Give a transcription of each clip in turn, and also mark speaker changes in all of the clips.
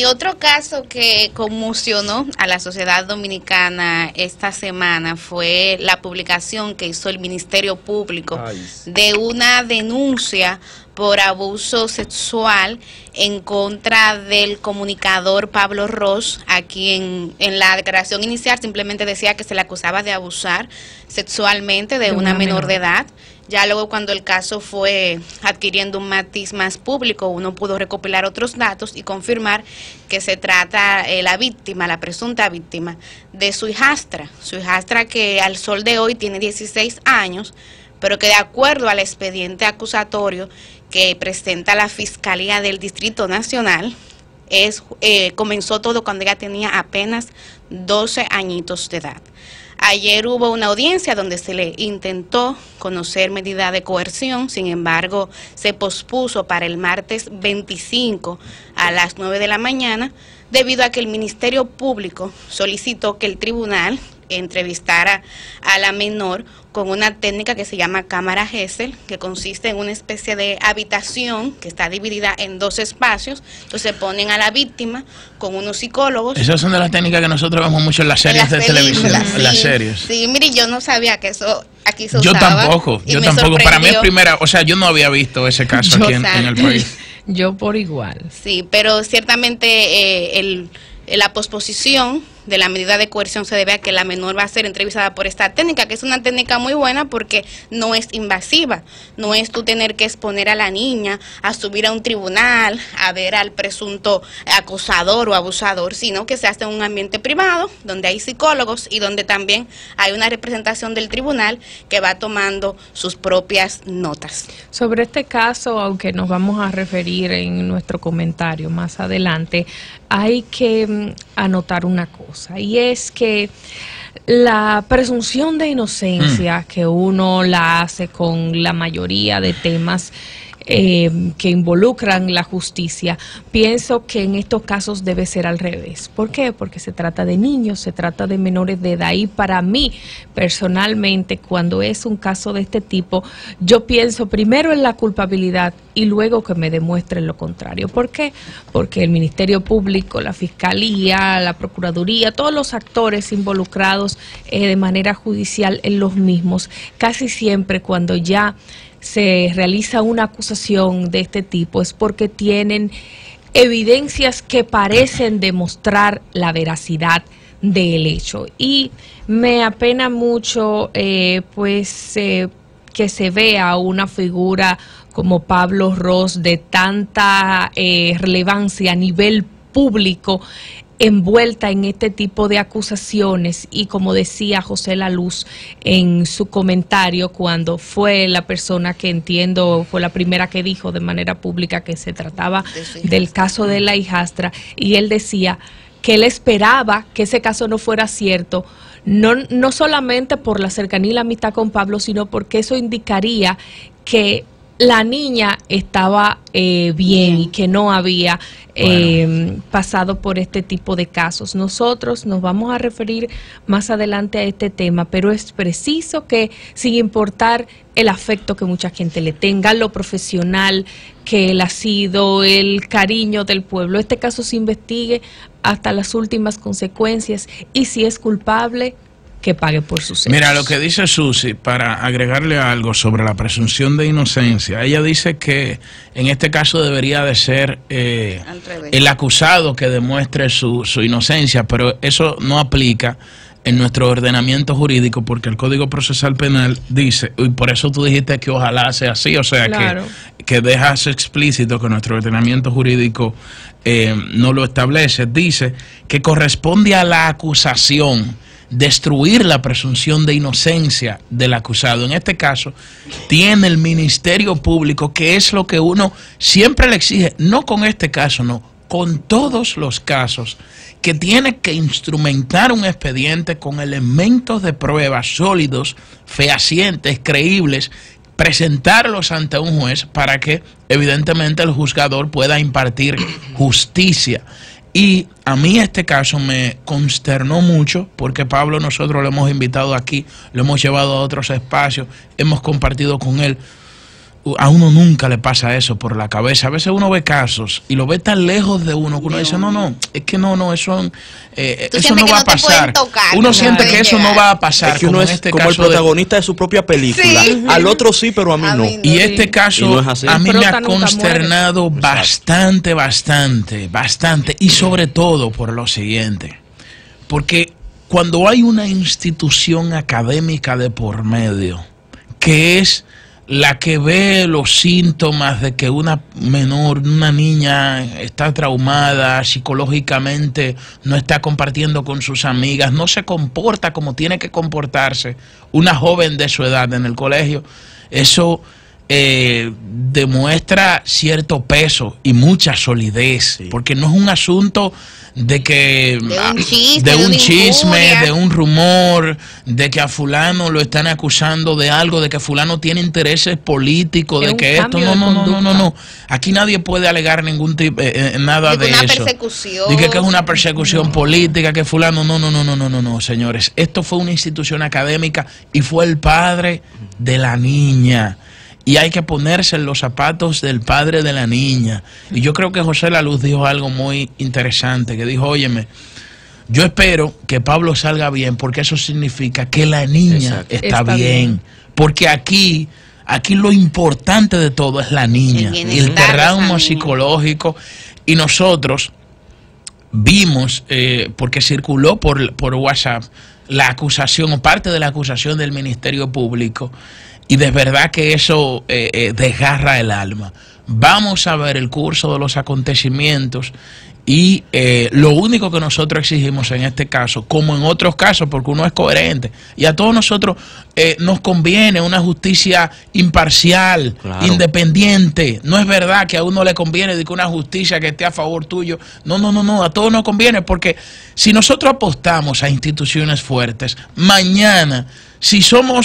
Speaker 1: otro caso que conmocionó a la sociedad dominicana esta semana fue la publicación que hizo el Ministerio Público de una denuncia por abuso sexual en contra del comunicador Pablo Ros. Aquí en la declaración inicial simplemente decía que se le acusaba de abusar sexualmente de una menor de edad. Ya luego, cuando el caso fue adquiriendo un matiz más público, uno pudo recopilar otros datos y confirmar que se trata la víctima, la presunta víctima, de su hijastra que al sol de hoy tiene 16 años, pero que de acuerdo al expediente acusatorio que presenta la Fiscalía del Distrito Nacional, comenzó todo cuando ella tenía apenas 12 añitos de edad. Ayer hubo una audiencia donde se le intentó conocer medida de coerción, sin embargo se pospuso para el martes 25 a las 9 de la mañana debido a que el Ministerio Público solicitó que el tribunal entrevistara a la menor con una técnica que se llama cámara Gesell, que consiste en una especie de habitación que está dividida en dos espacios. Entonces ponen a la víctima con unos psicólogos.
Speaker 2: Esas son de las técnicas que nosotros vemos mucho en las series de televisión, en las series.
Speaker 1: Sí, mire, yo no sabía que eso aquí se usaba.
Speaker 2: Yo tampoco. Para mí es primera, o sea, yo no había visto ese caso aquí en el país.
Speaker 3: Yo por igual.
Speaker 1: Sí, pero ciertamente la posposición de la medida de coerción se debe a que la menor va a ser entrevistada por esta técnica, que es una técnica muy buena porque no es invasiva. No es tú tener que exponer a la niña a subir a un tribunal, a ver al presunto acosador o abusador, sino que se hace en un ambiente privado, donde hay psicólogos y donde también hay una representación del tribunal que va tomando sus propias notas.
Speaker 3: Sobre este caso, aunque nos vamos a referir en nuestro comentario más adelante, hay que anotar una cosa, y es que la presunción de inocencia que uno la hace con la mayoría de temas que involucran la justicia, pienso que en estos casos debe ser al revés. ¿Por qué? Porque se trata de niños, se trata de menores de edad, y para mí, personalmente, cuando es un caso de este tipo, yo pienso primero en la culpabilidad y luego que me demuestren lo contrario. ¿Por qué? Porque el Ministerio Público, la Fiscalía, la Procuraduría, todos los actores involucrados de manera judicial en los mismos, casi siempre cuando ya se realiza una acusación de este tipo es porque tienen evidencias que parecen demostrar la veracidad del hecho. Y me apena mucho que se vea una figura como Pablo Ros de tanta relevancia a nivel público envuelta en este tipo de acusaciones, y como decía José La Luz en su comentario, cuando fue la persona que entiendo fue la primera que dijo de manera pública que se trataba del caso de la hijastra, y él decía que él esperaba que ese caso no fuera cierto, no solamente por la cercanía y la amistad con Pablo, sino porque eso indicaría que la niña estaba bien y que no había pasado por este tipo de casos. Nosotros nos vamos a referir más adelante a este tema, pero es preciso que, sin importar el afecto que mucha gente le tenga, lo profesional que él ha sido, el cariño del pueblo, este caso se investigue hasta las últimas consecuencias, y si es culpable, que pague por sus hechos.
Speaker 2: Mira lo que dice Susi, para agregarle algo sobre la presunción de inocencia. Ella dice que en este caso debería de ser el acusado que demuestre su inocencia, pero eso no aplica en nuestro ordenamiento jurídico, porque el Código Procesal Penal dice, y por eso tú dijiste que ojalá sea así, o sea, claro, que dejas explícito que nuestro ordenamiento jurídico no lo establece. Dice que corresponde a la acusación destruir la presunción de inocencia del acusado. En este caso, tiene el Ministerio Público, que es lo que uno siempre le exige, no con este caso, no, con todos los casos, que tiene que instrumentar un expediente con elementos de prueba sólidos, fehacientes, creíbles, presentarlos ante un juez para que evidentemente el juzgador pueda impartir justicia. Y a mí este caso me consternó mucho porque Pablo nosotros lo hemos invitado aquí, lo hemos llevado a otros espacios, hemos compartido con él. a uno nunca le pasa eso por la cabeza. A veces uno ve casos y lo ve tan lejos de uno que uno dice, no, es que no, eso no va a pasar. Uno siente que eso no va a pasar.
Speaker 4: Es que uno es como el protagonista de su propia película. Sí. Al otro sí, pero a mí no.
Speaker 2: Y este caso a mí me ha consternado bastante. Y sobre todo por lo siguiente. Porque cuando hay una institución académica de por medio, que es la que ve los síntomas de que una niña está traumada psicológicamente, no está compartiendo con sus amigas, no se comporta como tiene que comportarse una joven de su edad en el colegio, eso demuestra cierto peso y mucha solidez, porque no es un asunto de que de un chisme, de un rumor, de que a fulano lo están acusando de algo, de que fulano tiene intereses políticos, de que esto no. Aquí nadie puede alegar ningún tipo nada de eso.
Speaker 1: Persecución.
Speaker 2: Dije que es una persecución política, que fulano no, señores. Esto fue una institución académica y fue el padre de la niña. Y hay que ponerse en los zapatos del padre de la niña. Y yo creo que José La Luz dijo algo muy interesante, que dijo, óyeme, yo espero que Pablo salga bien, porque eso significa que la niña está bien. Porque aquí lo importante de todo es la niña, el trauma psicológico. Y nosotros vimos, porque circuló por WhatsApp, la acusación o parte de la acusación del Ministerio Público. Y de verdad que eso desgarra el alma. Vamos a ver el curso de los acontecimientos y lo único que nosotros exigimos en este caso, como en otros casos, porque uno es coherente, y a todos nosotros nos conviene una justicia imparcial, independiente. No es verdad que a uno le conviene de que una justicia que esté a favor tuyo. No, a todos nos conviene, porque si nosotros apostamos a instituciones fuertes, mañana si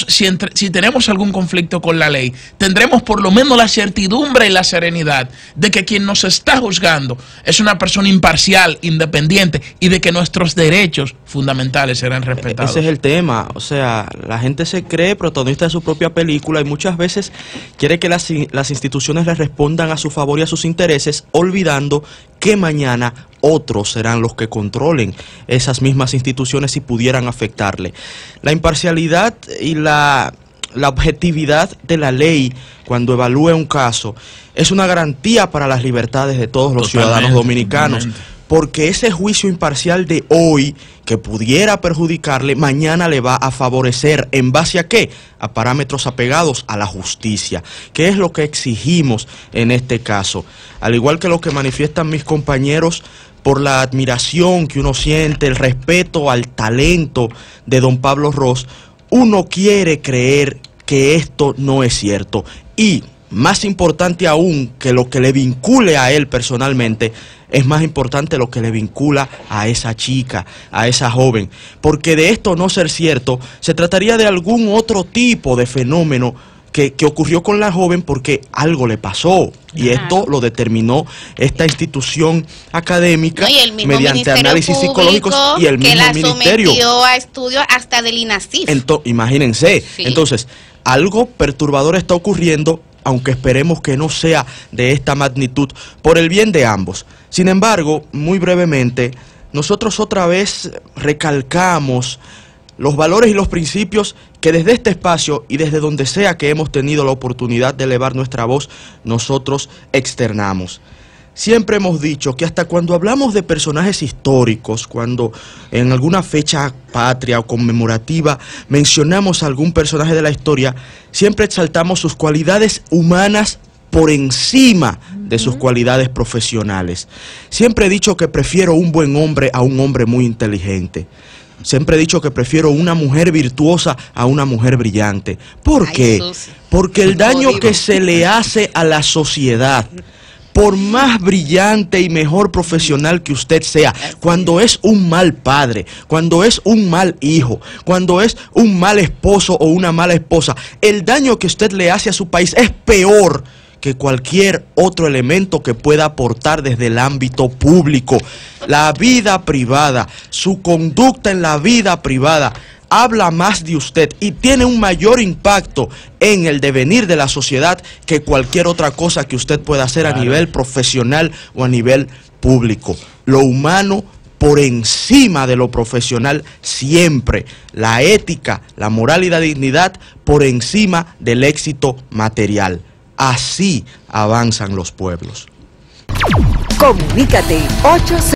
Speaker 2: tenemos algún conflicto con la ley, tendremos por lo menos la certidumbre y la serenidad de que quien nos está juzgando es una persona imparcial, independiente, y de que nuestros derechos fundamentales serán respetados.
Speaker 4: Ese es el tema. O sea, la gente se cree protagonista de su propia película y muchas veces quiere que las instituciones le respondan a su favor y a sus intereses, olvidando que mañana otros serán los que controlen esas mismas instituciones y pudieran afectarle. La imparcialidad y la objetividad de la ley cuando evalúe un caso es una garantía para las libertades de todos los ciudadanos dominicanos. Porque ese juicio imparcial de hoy, que pudiera perjudicarle, mañana le va a favorecer. ¿En base a qué? A parámetros apegados a la justicia, que es lo que exigimos en este caso. Al igual que lo que manifiestan mis compañeros por la admiración que uno siente, el respeto al talento de don Pablo Ros, uno quiere creer que esto no es cierto. Y más importante aún que lo que le vincule a él personalmente, es más importante lo que le vincula a esa chica, a esa joven. Porque de esto no ser cierto, se trataría de algún otro tipo de fenómeno que ocurrió con la joven porque algo le pasó. Y esto lo determinó esta institución académica mediante análisis psicológicos y el mismo ministerio.
Speaker 1: Que la sometió a estudios hasta del INASIF.
Speaker 4: Imagínense. Sí. Entonces, algo perturbador está ocurriendo, aunque esperemos que no sea de esta magnitud, por el bien de ambos. Sin embargo, muy brevemente, nosotros otra vez recalcamos los valores y los principios que desde este espacio y desde donde sea que hemos tenido la oportunidad de elevar nuestra voz, nosotros externamos. Siempre hemos dicho que hasta cuando hablamos de personajes históricos, cuando en alguna fecha patria o conmemorativa mencionamos a algún personaje de la historia, siempre exaltamos sus cualidades humanas por encima de sus cualidades profesionales. Siempre he dicho que prefiero un buen hombre a un hombre muy inteligente. Siempre he dicho que prefiero una mujer virtuosa a una mujer brillante. ¿Por qué? Porque el daño que se le hace a la sociedad, por más brillante y mejor profesional que usted sea, cuando es un mal padre, cuando es un mal hijo, cuando es un mal esposo o una mala esposa, el daño que usted le hace a su país es peor que cualquier otro elemento que pueda aportar desde el ámbito público. La vida privada, su conducta en la vida privada, habla más de usted y tiene un mayor impacto en el devenir de la sociedad que cualquier otra cosa que usted pueda hacer a nivel profesional o a nivel público. Lo humano por encima de lo profesional siempre. La ética, la moral y la dignidad por encima del éxito material. Así avanzan los pueblos.
Speaker 5: Comunícate 8